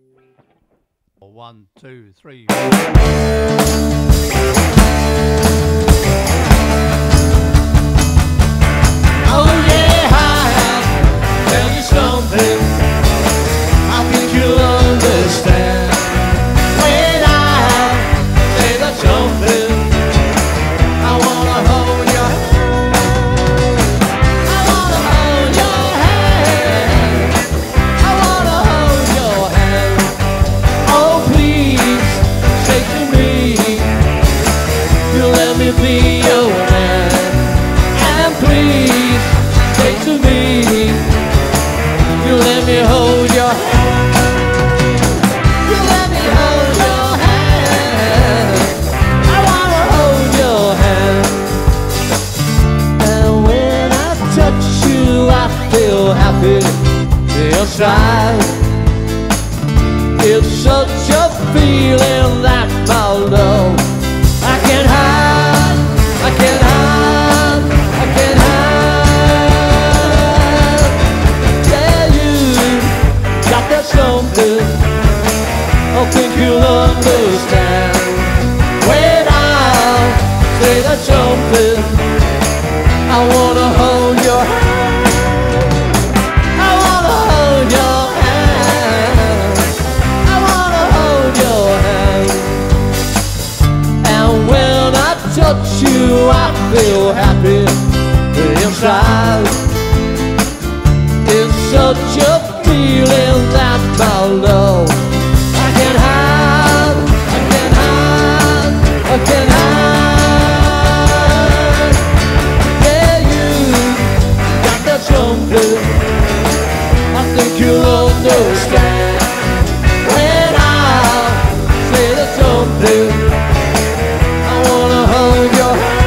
1, 2, 3. Oh yeah, I'll tell you something. I think you'll understand when I say that something. I wanna hold your hand. I wanna hold your hand. I wanna hold your hand. Oh please, say to me, you let me be your man. And please, say to me, you let me hold your hand. You let me hold your hand. I wanna hold your hand. And when I touch you, I feel happy inside. It's such a feeling that my love I can't hide, I can't hide, I can't hide. Yeah, you got that something, I think you'll understand when I say that something. I wanna hold your hand. I wanna hold your hand. I wanna hold your hand. And when I touch you, I feel happy inside. It's such a feeling that my love I can't hide, I can't hide, I can't hide. Yeah, you got that something, I think you'll understand when I say that something. I wanna hold your hand.